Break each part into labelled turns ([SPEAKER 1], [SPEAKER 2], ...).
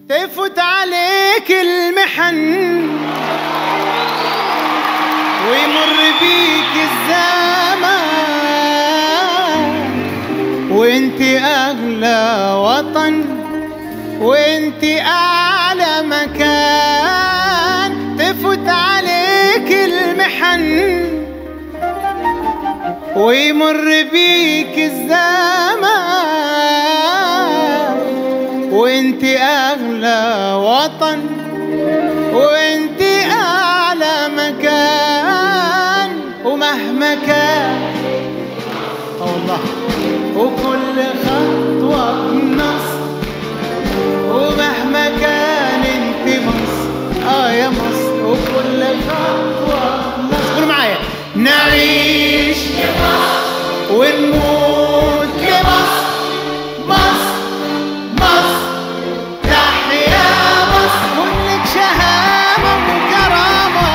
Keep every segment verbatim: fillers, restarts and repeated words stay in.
[SPEAKER 1] تفوت عليك المحن ويمر بيك الزمان وانت اغلى وطن وانت اعلى مكان. تفوت عليك المحن ويمر بيك الزمان وانت اغلى وطن وانت اعلى مكان. ومهما كان الله وكل خطوة بنصر ومهما كان انت مصر اه يا مصر وكل خطوة بنصر. قولوا معايا نعيش لمصر ونموت لمصر. مصر مصر تحيا مصر كلك شهامة وكرامة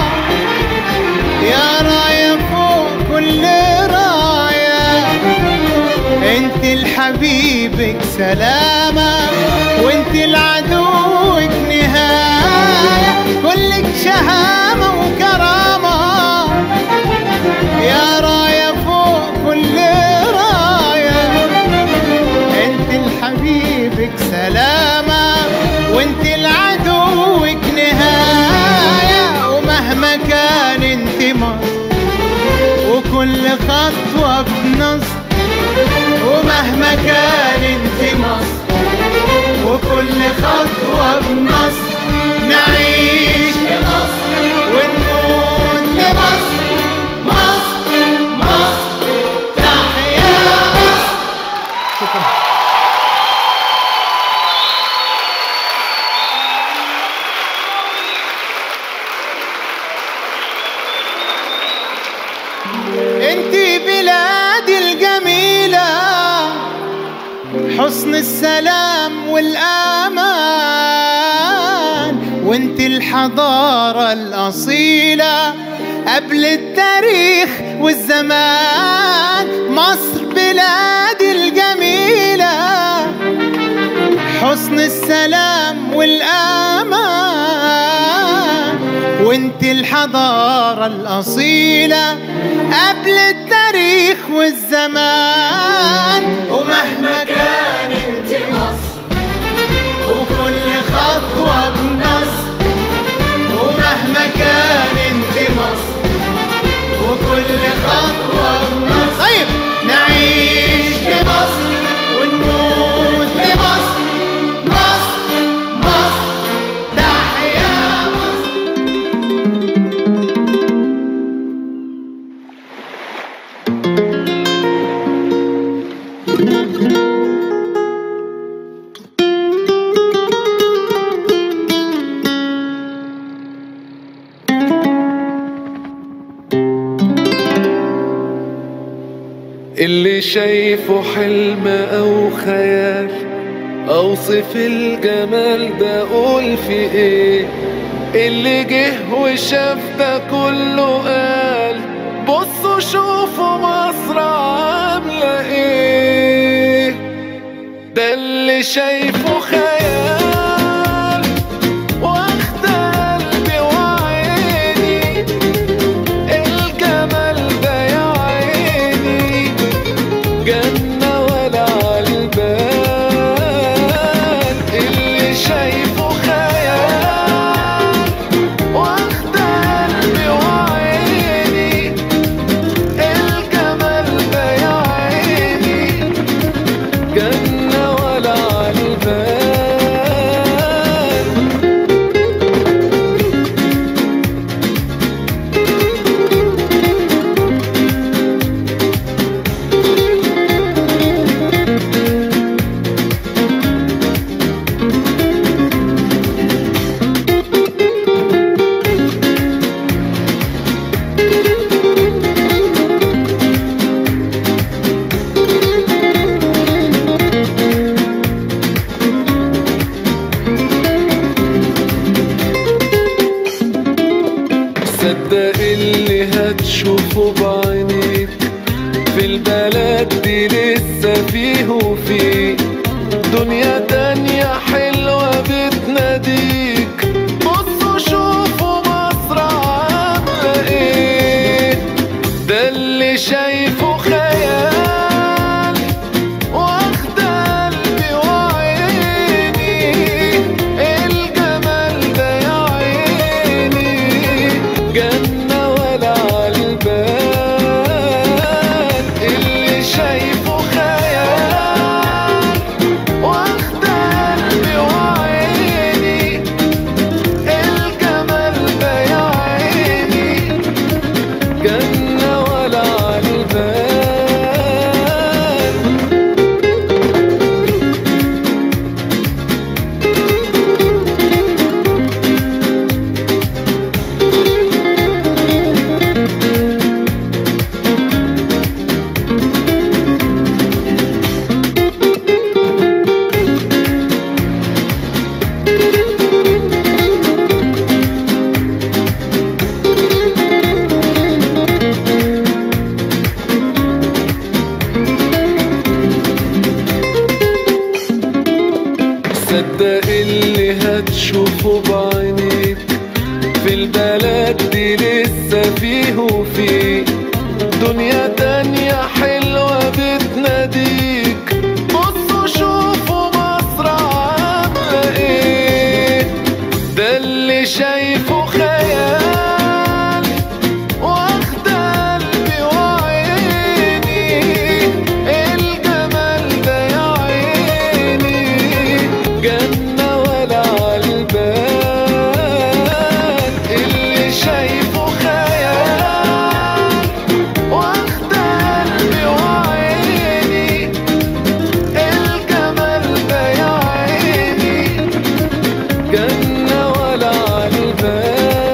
[SPEAKER 1] يا راية فوق كل راية. انت لحبيبك سلامة وانت لعدوك نهاية. كلك شهامة وكرامة يا راية فوق كل راية. انت لحبيبك سلامة وانت لعدوك نهاية. ومهما كان انت مصر وكل خطوة بنصر. ومهما كان انت مصر وكل خطوة بنصر. نعيش لمصر ونموت لمصر. مصر مصر تحيا مصر. شكرا. انتي بلادي الجميلة حسن السلام والأمان وانتي الحضارة الأصيلة قبل التاريخ والزمان. مصر بلادي الجميلة حسن السلام والأمان وانتي الحضارة الأصيلة قبل التاريخ والزمان. ومهما كان انت مصر وكل خطوة بنصر. ومهما كان انت مصر وكل خطوة بنصر. طيب نعيش لمصر ونموت لمصر. مصر مصر تحيا مصر.
[SPEAKER 2] اللي شايفه حلم أو خيال أوصف الجمال ده أقول في إيه. اللي جه وشاف ده كله قال بصوا شوفوا مصر عاملة إيه. ده اللي شايفه خيال واخد قلبي وعيني. الجمال ده يا عيني جنة ولا عالبال. اللي شايفه خيال واخد قلبي وعيني. الجمال ده يا عيني جنة ولا عالبال. صدق اللي هتشوفه بعينيك في البلد دي لسه فيه وفيه دنيا تانية حلوة. صدق اللي هتشوفه بعينيك، في البلد دي لسه فيه وفيه دنيا تانية حلوة بتناديك. بصوا شوفوا مصر عاملة ايه، ده اللي شايفه خيال واخد قلبي وعيني. الجمال ده يا عيني جنة ولا عالبال، اللي شايفه خيال واخد قلبي وعيني. الجمال ده يا عيني جنة ولا عالبال.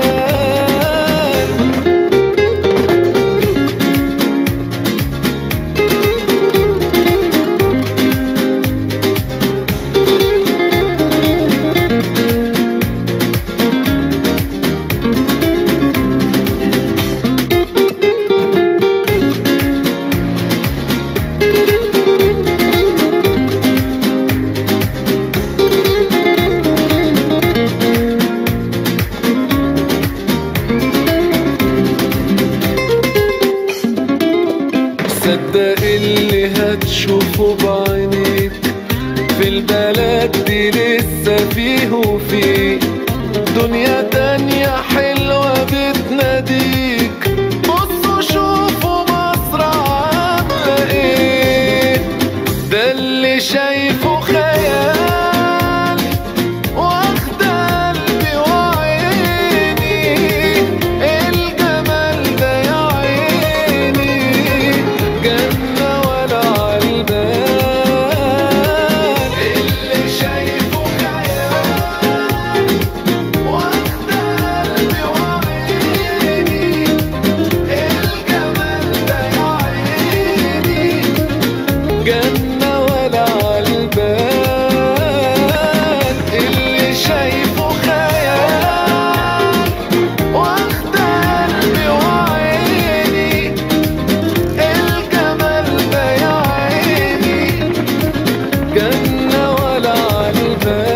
[SPEAKER 2] صدق اللي هتشوفه بعينيك، في البلد دي لسه فيه وفيه دنيا تانية حلوة بتناديك. بصوا شوفوا مصر عاملة ايه، ده اللي شايفه خيال واخد قلبي وعيني. الجمال ده يا عيني جنة ولا عالبال، اللي شايفه خيال واخد قلبي وعيني. الجمال ده يا عيني جنة ولا عالبال، اللي شايفه خيال واخد قلبي وعيني. الجمال ده يا عيني جنة ولا عالبال.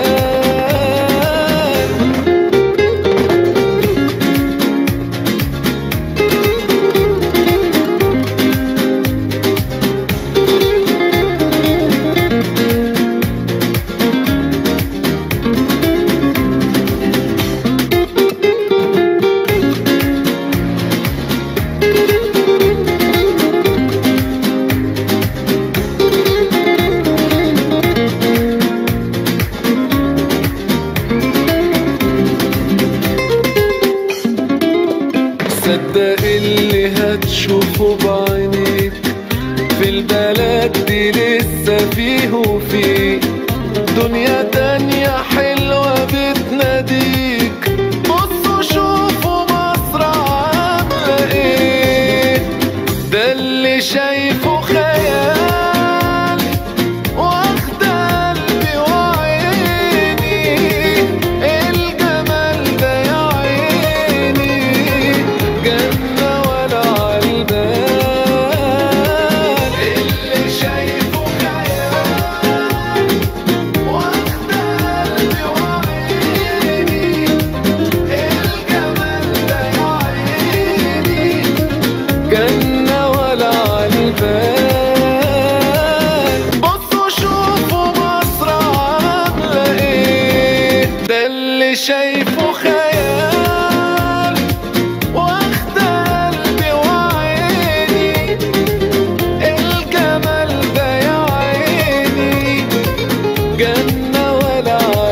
[SPEAKER 2] صدق اللي هتشوفه بعينيك، في البلد دي لسه فيه وفيه دنيا تانية حلوة بتناديك. بصوا شوفوا مصر عاملة ايه، ده اللي شايفه خيال واخد قلبي وعيني. الجمال ده يا عيني جنة ولا عالبال، اللي شايفه خيال واخد قلبي وعيني. الجمال ده يا عيني جنة ولا عالبال. بصوا شوفوا مصر عاملة ايه، ده اللي شايفه خيال واخد قلبي وعيني. الجمال ده يا عيني جنة ولا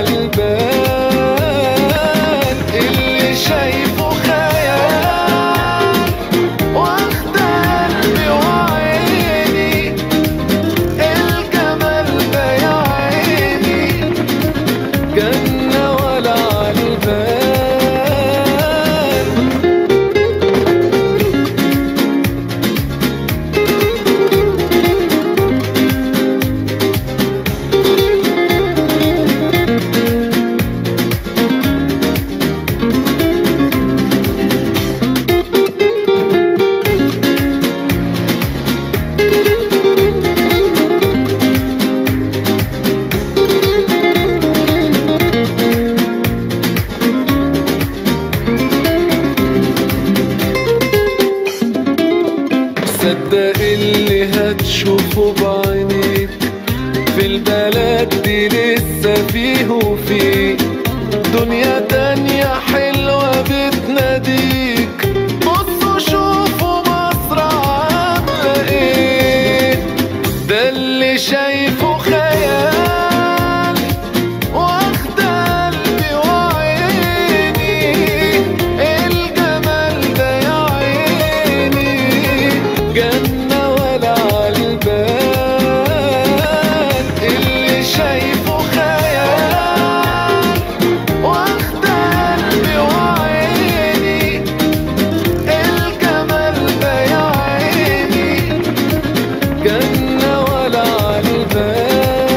[SPEAKER 2] عالبال، اللي شايفه خيال واخد قلبي وعيني. الجمال ده يا عيني جنة ولا عالبال. هتشوفه بعينيك في البلد دي لسه فيه وفيه دنيا تانية حلوة بتناديك. بصوا شوفوا مصر عاملة ايه، ده اللي شايفه خيال واخد قلبي وعيني. الجمال ده يا عيني جنة ولا عالبال، اللي شايفه خيال واخد قلبي وعيني. الجمال ده يا عيني جنة ولا عالبال.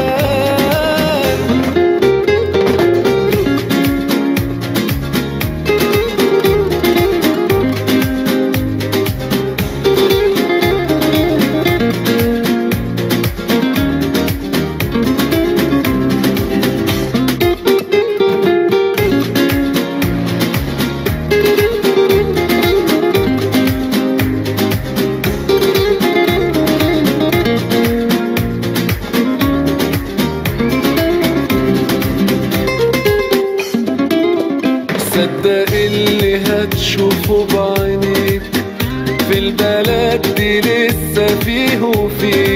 [SPEAKER 2] صدق اللي هتشوفه بعينيك في البلد دي لسه فيه وفيه